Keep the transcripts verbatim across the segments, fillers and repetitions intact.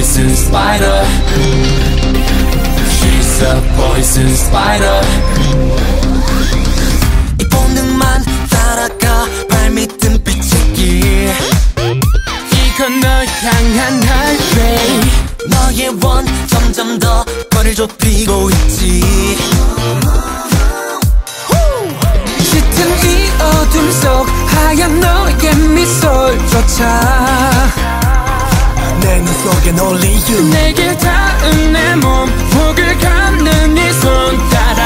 poison spider. She's a poison spider. 이 본능만 따라가 발밑은 빛의 길. 이건 널 향한 highway. 너의 원 점점 더 거리를 좁히고 있지. 짙은 이 어둠 속 하얀 너의 미소를 쫓아 내 눈 속엔 only you. 내게 닿은 내 몸폭을 감는 이 손가락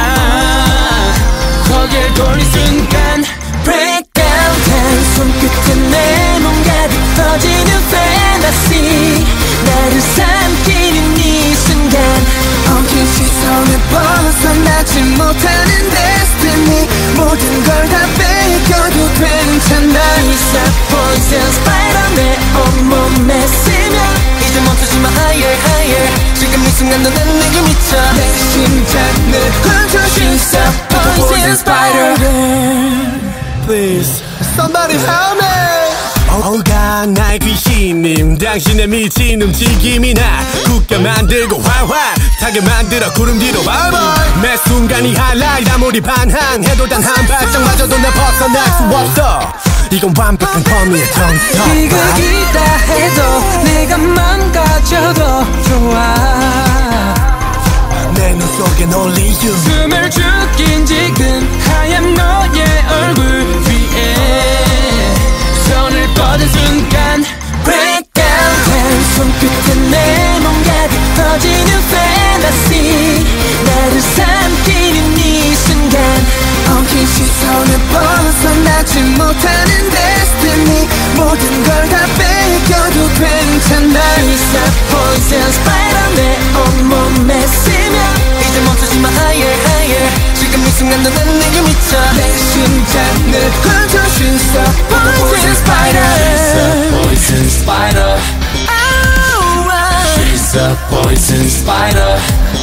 거기에 돌린 순간 Breakdown 된 손끝에 내 몸 가득 퍼지는 fantasy. 나를 삼키는 이 순간 엉킨 시선에 벗어나지 못하는 destiny. 모든 걸 다 뺏겨도 괜찮아. It's a poison spider 내 온몸에 스며 이제 멈추지마 higher higher. 지금 이 순간도 난 내게 미쳐. 내 심장을 훔쳐. She's a poison spider. Please somebody help me. 오가 나의 귀신님 당신의 미친 움직임이 나 굳게 만들고 활활하게 만들어 구름 뒤로 발발. 매 순간이 하이라이트 아무리 반항해도 단 한 발짝마저도 내 벗어날 수 없어. 이건 완벽한 범위의 정석. 비극이다 해도 내가 망가져도 좋아. 내 눈 속엔 only you. 숨을 죽인 지금 하얀 너의 얼굴 위에 손을 뻗은 순간 Breakdown 된 손끝에 내 몸 가득 퍼지는 fantasy. 나를 삼키는 이 순간 엉킨 시선에 벗어나지 못하는 destiny. 모든 걸 다 뺏겨도 괜찮아. It's a poison spider 내 온몸에 스며 이제 멈추지마 higher higher. 지금 이 순간도 난 내게 미쳐. 내 심장을 훔쳐. She's a poison spider. She's a poison spider. Oh, oh. She's a poison spider.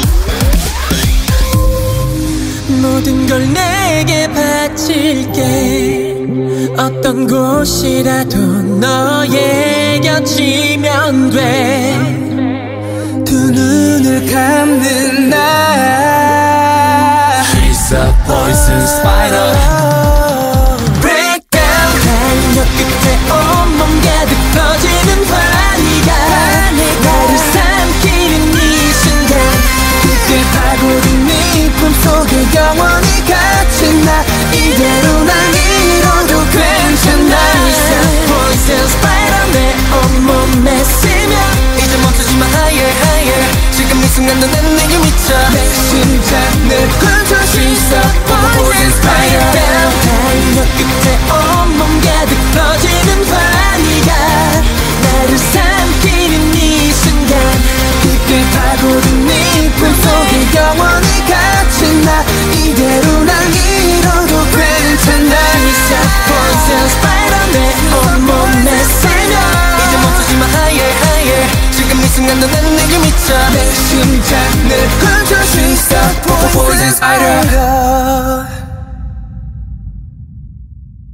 모든 걸 내게 바칠게. 어떤 곳이라도 너의 곁이면 돼. 두 눈을 감는 나. She's a poison spider. Breakdown 달력 끝에 온몸 가득 퍼지는 환희가 나를 삼키는 이 순간 깊게 파고든 네 품속에 영원히 갇힌 나. 이대로 난 이뤄도 괜찮아. She's a poison spider 내 온몸에 스며 이제 멈추지마 higher higher. 지금 이 순간도 난 내게 미쳐. 내 심장을 훔쳐. She's a poison spider. 달력 끝에 온몸 가득 퍼지는 환희가 나를 삼키는 이 순간 깊게 파고든 네 품속에 영원히 갇힌 나. 이대로 난 이뤄도 괜찮아. She's a poison spider 내 온몸에 스며 이제 멈추지마 higher higher. 지금 이 순간도 난 내게 미쳐. 내 심장을 훔쳐. She's a poison spider.